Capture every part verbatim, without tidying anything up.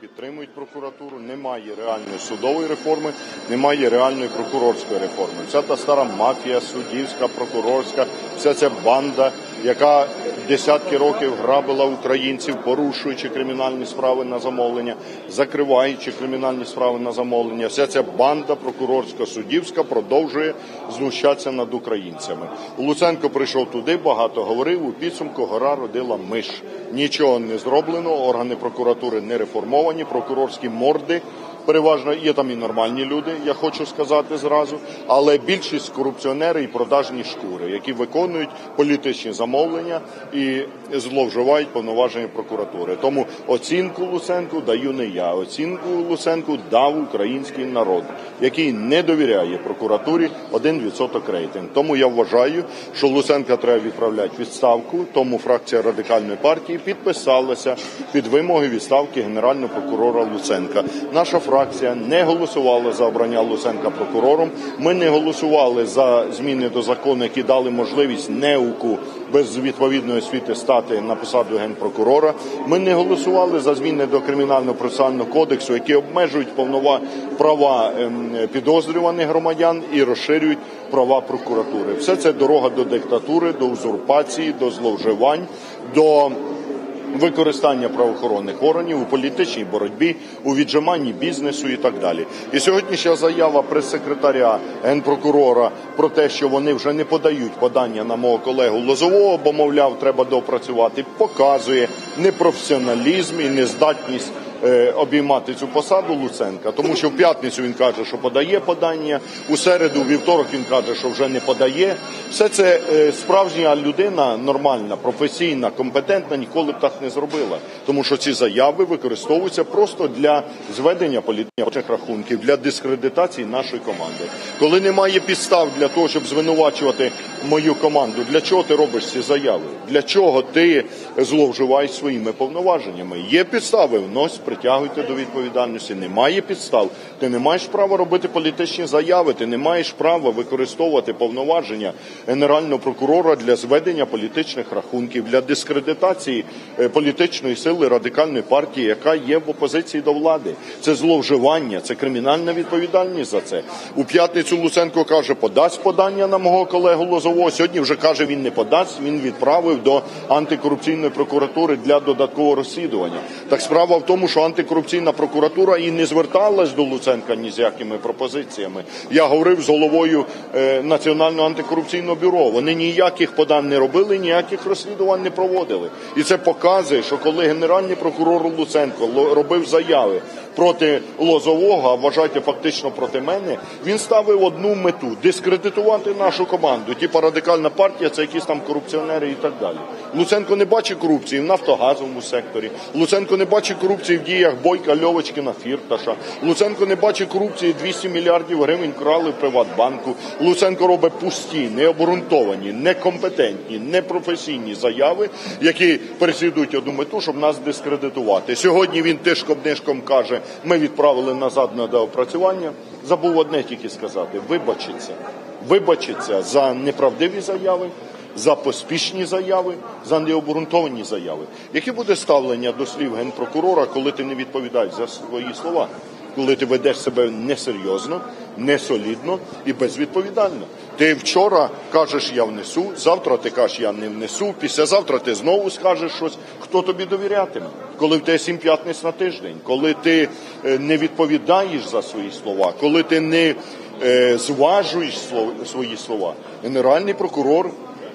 підтримують прокуратуру, немає реальної судової реформи, немає реальної прокурорської реформи. Вся та стара мафія, суддівська, прокурорська, вся ця банда, яка десятки років грабила українців, порушуючи кримінальні справи на замовлення, закриваючи кримінальні справи на замовлення, вся ця банда прокурорська, суддівська продовжує знущатися над українцями. Луценко прийшов туди, багато говорив, у підсумку гора родила миш. Нічого не зроблено, органи прокуратури не реформовані, прокурорські морди, переважно є там і нормальні люди, я хочу сказати зразу, але більшість корупціонери і продажні шкури, які виконують політичні замовлення і зловживають повноваження прокуратури. Тому оцінку Луценку даю не я, оцінку Луценку дав український народ, який не довіряє прокуратурі, один відсоток рейтинг. Тому я вважаю, що Луценка треба відправляти в відставку, тому фракція Радикальної партії підписалася під вимоги відставки генерального прокурора Луценка. Наша фракція не голосувала за обрання Луценка прокурором, ми не голосували за зміни до закону, які дали можливість неуку без відповідної освіти стати на посаду генпрокурора. Ми не голосували за зміни до Кримінального процесуального кодексу, які обмежують повнова права підозрюваних громадян і розширюють права прокуратури. Все це дорога до диктатури, до узурпації, до зловживань, до використання правоохоронних органів у політичній боротьбі, у віджиманні бізнесу і так далі. І сьогоднішня заява прес-секретаря Генпрокурора про те, що вони вже не подають подання на мого колегу Лозового, бо, мовляв, треба доопрацювати, показує непрофесіоналізм і нездатність обіймати цю посаду Луценка, тому що в п'ятницю він каже, що подає подання, у середу, у вівторок він каже, що вже не подає. Все це справжня людина, нормальна, професійна, компетентна, ніколи б так не зробила. Тому що ці заяви використовуються просто для зведення політичних рахунків, для дискредитації нашої команди. Коли немає підстав для того, щоб звинувачувати мою команду, для чого ти робиш ці заяви? Для чого ти зловживаєш своїми повноваженнями? Є підстави, внось, притягуйте до відповідальності. Немає підстав, ти не маєш права робити політичні заяви, ти не маєш права використовувати повноваження Генерального прокурора для зведення політичних рахунків, для дискредитації політичної сили Радикальної партії, яка є в опозиції до влади. Це зловживання, це кримінальна відповідальність за це. У п'ятницю Луценко каже, подасть подання на мого колегу Лозового, сьогодні вже каже, він не подасть, він відправив до антикорупційної прокуратури для додаткового розслідування. Так справа в тому, що антикорупційна прокуратура і не зверталась до Луценка ні з якими пропозиціями. Я говорив з головою е, Національного антикорупційного бюро. Вони ніяких подань не робили, ніяких розслідувань не проводили. І це показує, що коли генеральний прокурор Луценко робив заяви проти Лозового, а вважайте фактично проти мене, він ставив одну мету – дискредитувати нашу команду. Типа Радикальна партія – це якісь там корупціонери і так далі. Луценко не бачить корупції в нафтогазовому секторі. Луценко не бачить корупції в діях Бойка, Льовочкіна, Фірташа. Луценко не бачить корупції, двісті мільярдів гривень крали в Приватбанку. Луценко робить пусті, необґрунтовані, некомпетентні, непрофесійні заяви, які переслідують одну мету, щоб нас дискредитувати. Сьогодні він тишком-нишком каже, ми відправили назад на доопрацювання. Забув одне тільки сказати – вибачиться. Вибачиться за неправдиві заяви, за поспішні заяви, за необґрунтовані заяви. Яке буде ставлення до слів Генпрокурора, коли ти не відповідаєш за свої слова? Коли ти ведеш себе несерйозно, несолідно і безвідповідально. Ти вчора кажеш, я внесу, завтра ти кажеш, я не внесу, післязавтра ти знову скажеш щось. Хто тобі довірятиме? Коли в тебе сім п'ятниць на тиждень, коли ти не відповідаєш за свої слова, коли ти не е, зважуєш свої слова. Генеральний прокурор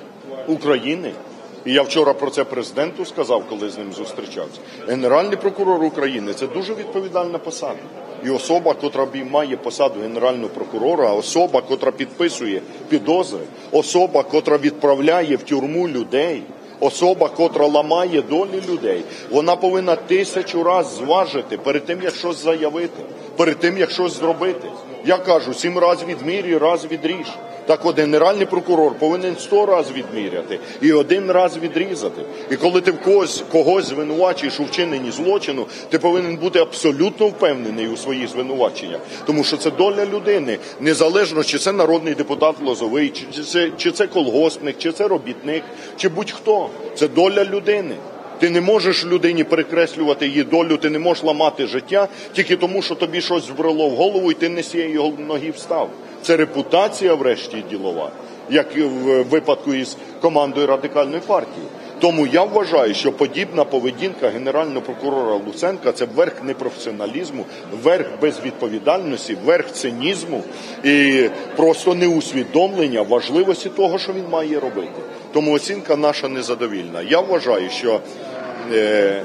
України, і я вчора про це президенту сказав, коли з ним зустрічався, Генеральний прокурор України – це дуже відповідальна посада. І особа, котра має посаду Генерального прокурора, особа, котра підписує підозри, особа, котра відправляє в тюрму людей, особа, котра ламає долі людей, вона повинна тисячу раз зважити перед тим, як щось заявити, перед тим, як щось зробити. Я кажу, сім раз відмірюй, раз відріж. Так от Генеральний прокурор повинен сто раз відміряти і один раз відрізати. І коли ти в когось, когось звинувачуєш у вчиненні злочину, ти повинен бути абсолютно впевнений у своїх звинуваченнях. Тому що це доля людини, незалежно, чи це народний депутат Лозовий, чи це, чи це колгоспник, чи це робітник, чи будь-хто. Це доля людини. Ти не можеш людині перекреслювати її долю, ти не можеш ламати життя тільки тому, що тобі щось збрело в голову і ти не з цієї ноги встав. Це репутація, врешті, ділова, як в випадку із командою Радикальної партії. Тому я вважаю, що подібна поведінка генерального прокурора Луценка – це верх непрофесіоналізму, верх безвідповідальності, верх цинізму і просто неусвідомлення важливості того, що він має робити. Тому оцінка наша незадовільна. Я вважаю, що е,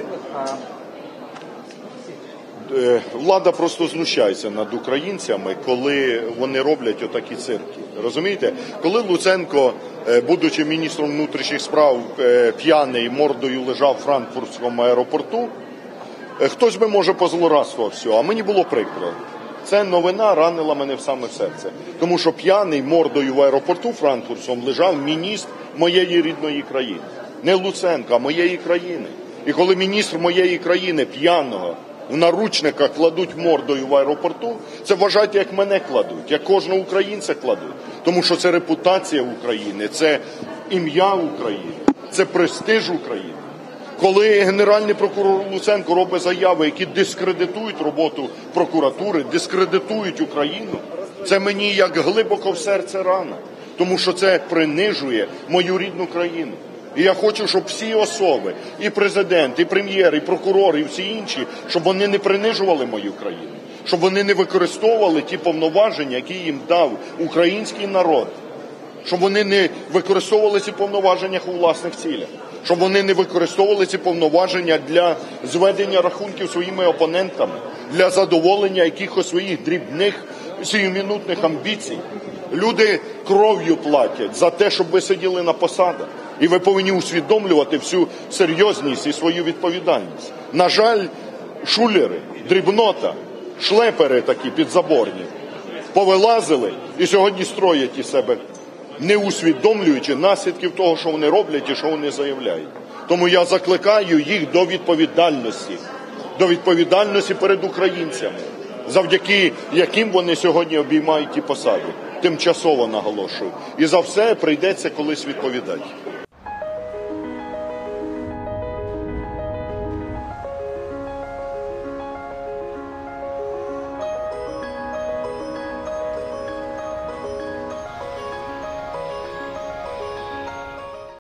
е, влада просто знущається над українцями, коли вони роблять отакі цирки. Розумієте? Коли Луценко, будучи міністром внутрішніх справ, п'яний мордою лежав в Франкфуртському аеропорту, хтось би, може, позлорадствував цього, а мені було прикро. Ця новина ранила мене в саме серце. Тому що п'яний мордою в аеропорту Франкфуртському лежав міністр моєї рідної країни. Не Луценка, а моєї країни. І коли міністр моєї країни п'яного в наручниках кладуть мордою в аеропорту, це вважайте, як мене кладуть, як кожного українця кладуть. Тому що це репутація України, це ім'я України, це престиж України. Коли генеральний прокурор Луценко робить заяви, які дискредитують роботу прокуратури, дискредитують Україну, це мені як глибоко в серце рана. Тому що це принижує мою рідну країну. І я хочу, щоб всі особи, і президент, і прем'єр, і прокурор, і всі інші, щоб вони не принижували мою країну. Щоб вони не використовували ті повноваження, які їм дав український народ. Щоб вони не використовували ці повноваження у власних цілях. Щоб вони не використовували ці повноваження для зведення рахунків своїми опонентами, для задоволення якихось своїх дрібних, сиюмінутних амбіцій. Люди кров'ю платять за те, щоб ви сиділи на посадах. І ви повинні усвідомлювати всю серйозність і свою відповідальність. На жаль, шулери, дрібнота, шлепери такі підзаборні повилазили і сьогодні строять із себе, не усвідомлюючи наслідків того, що вони роблять і що вони заявляють. Тому я закликаю їх до відповідальності, до відповідальності перед українцями, завдяки яким вони сьогодні обіймають ті посади. Тимчасово наголошую. І за все прийдеться колись відповідати.